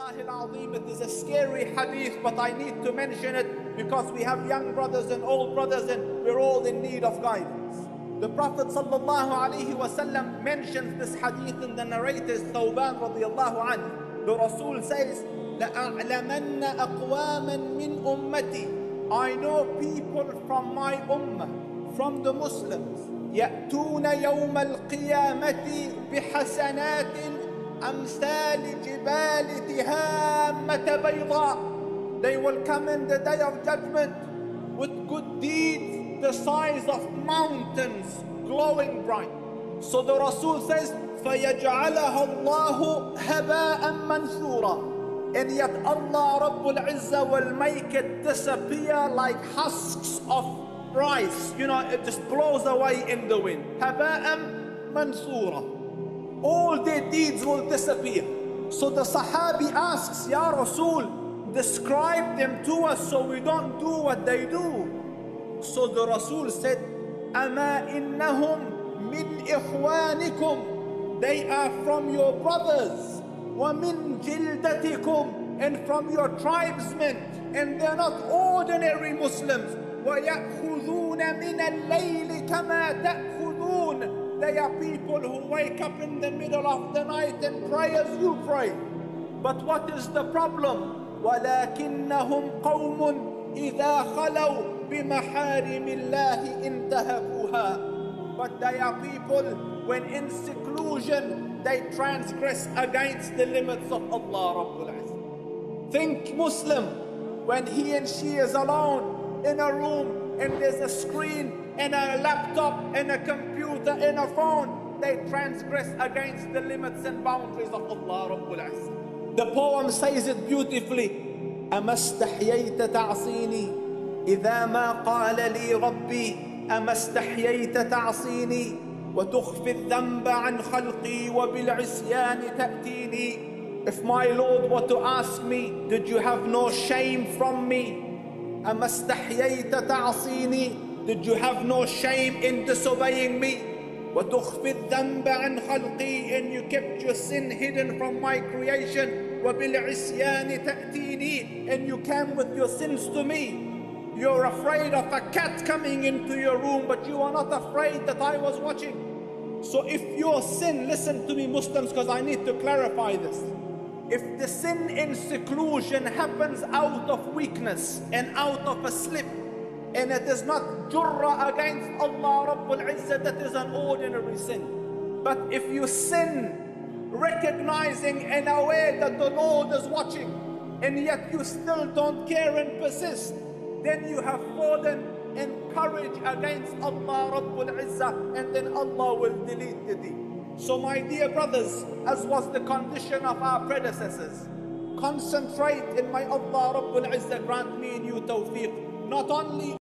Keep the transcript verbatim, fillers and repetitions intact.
Wallahi al-Azim, it is a scary hadith, but I need to mention it because we have young brothers and old brothers and we're all in need of guidance. The Prophet sallallahu alaihi wasallam mentions this hadith in the narrator Thawban radiyallahu anhu. The Rasul says, لَأَعْلَمَنَّ أَقْوَامًا مِّنْ أُمَّتِي, I know people from my ummah, from the Muslims, يَأْتُونَ يَوْمَ الْقِيَامَةِ بِحَسَنَاتٍ أمثال جبال تهامة بيضاء. They will come in the day of judgment with good deeds the size of mountains, glowing bright. So the Rasul says, فَيَجْعَلَهَا اللَّهُ هَبَاءً مَنْثُورًا. And yet Allah Rabbul Izzah will make it disappear like husks of rice. You know, it just blows away in the wind. هَبَاءً مَنْثُورًا. All their deeds will disappear. So the Sahabi asks, Ya Rasul, describe them to us so we don't do what they do. So the Rasul said, Ama innahum min ikhwanikum, they are from your brothers, wa min jildatikum, and from your tribesmen, and they're not ordinary Muslims. Wa ya'khuduna min al-layli kama ta'khudun. They are people who wake up in the middle of the night and pray as you pray. But what is the problem? وَلَكِنَّهُمْ قَوْمٌ إِذَا خَلَوْا بِمَحَارِمِ اللَّهِ انْتَهَكُوهَا. But they are people, when in seclusion, they transgress against the limits of Allah Rabbul Izzah. Think Muslim, when he and she is alone in a room, and there's a screen and a laptop and a computer and a phone, they transgress against the limits and boundaries of Allah Rabbul Izzah. The poem says it beautifully. أما استحييت تعصيني إذا ما قال لي ربي أما استحييت تعصيني وتخفي الذنب عن خلقي وبالعصيان تأتيني. If my Lord were to ask me, did you have no shame from me? أما استحييت تعصيني, did you have no shame in disobeying me? وتخفي الذنب عن خلقي, and you kept your sin hidden from my creation. وبالعصيان تأتيني, and you came with your sins to me. You're afraid of a cat coming into your room, but you are not afraid that I was watching. So if your sin, listen to me Muslims, because I need to clarify this. If the sin in seclusion happens out of weakness and out of a slip, and it is not jurra against Allah Rabbul Izzah, that is an ordinary sin. But if you sin recognizing in a way that the Lord is watching, and yet you still don't care and persist, then you have fallen in courage against Allah Rabbul Izzah, and then Allah will delete the deed. So my dear brothers, as was the condition of our predecessors, concentrate in my Allah Rabbul Izzah, grant me and you tawfiq, not only